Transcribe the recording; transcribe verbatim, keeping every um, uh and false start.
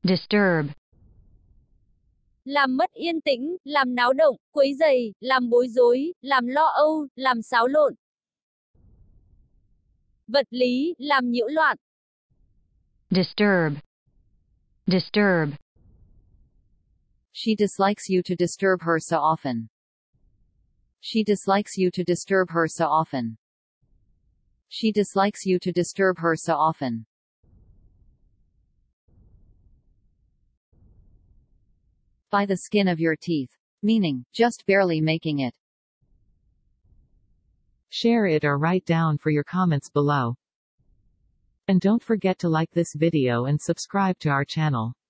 disturb, Làm mất yên tĩnh, làm náo động, quấy rầy, làm bối rối, làm lo âu, làm xáo lộn. Vật lý, làm nhiễu loạn. disturb, disturb, She dislikes you to disturb her so often. She dislikes you to disturb her so often. She dislikes you to disturb her so often. By the skin of your teeth. Meaning, just barely making it. Share it or write down for your comments below. And don't forget to like this video and subscribe to our channel.